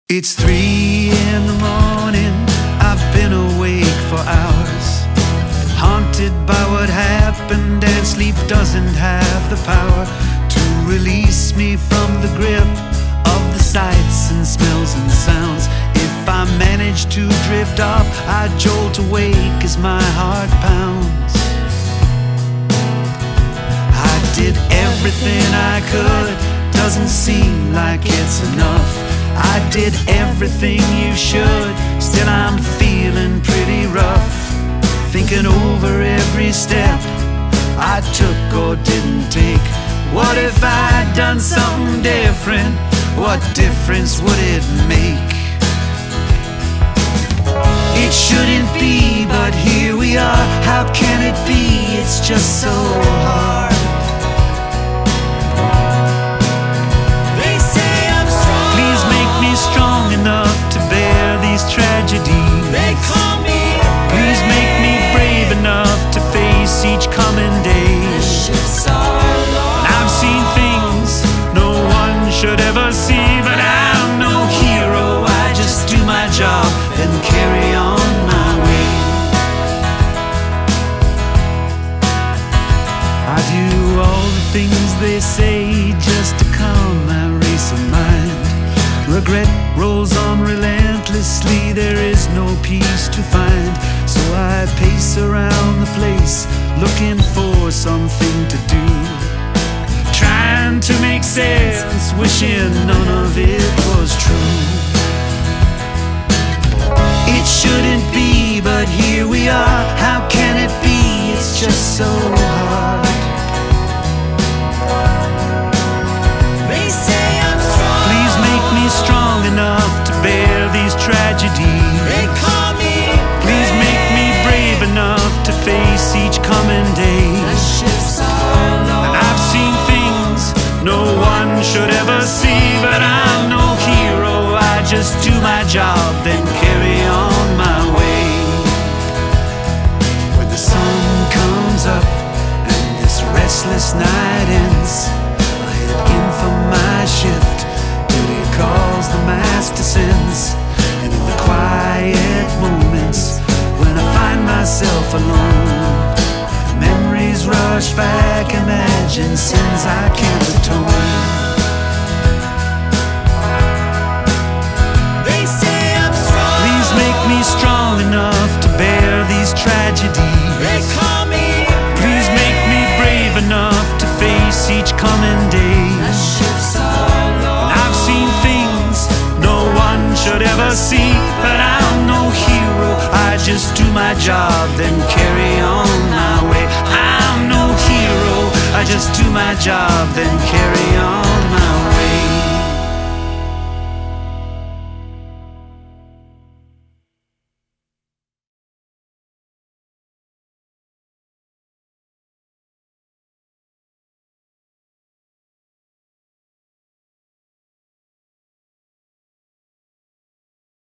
It's 3 in the morning, I've been awake for hours, haunted by what happened, and sleep doesn't have the power to release me from the grip of the sights and smells and sounds. If I manage to drift off, I jolt awake as my heart pounds. I did everything I could, doesn't seem like it's enough. I did everything you should, still I'm feeling pretty rough. Thinking over every step I took or didn't take. What if I'd done something different? What difference would it make? It shouldn't be, but here we are. How can it be? It's just so hard. They say I'm strong. Please make me strong enough to bear these tragedies. They call me brave. Please make me brave enough to face each coming day. The shifts are long. I've seen things no one should ever see, but I'm no hero. I just do my job and carry on my way. I do all the things they say just to calm my race of mind. Regret rolls on relentlessly, there is no peace to find. So I pace around the place, looking for something to do, trying to make sense, wishing none of it was true. It shouldn't be, but here we are. How can it be? It's just so hard. They say I'm strong. Please make me strong enough to bear these tragedies. They call me brave. Please make me brave enough to face each coming day. The shifts are long. And I've seen things no one should ever see, but I'm no hero. I just do my job, then carry on my way. When the sun comes up and this restless night ends, I head in for my shift. Duty calls, the master sends. And in the quiet moments when I find myself alone, memories rush back, imagine sins I can't atone. They say I'm strong. Please make me strong enough to bear these tragedies. They call me brave. Please make me brave enough to face each coming day. The shifts are long. I've seen things no one should ever see, but I'm no hero. I just do my job, then carry on my way. I'm no hero. I just do my job, then carry on.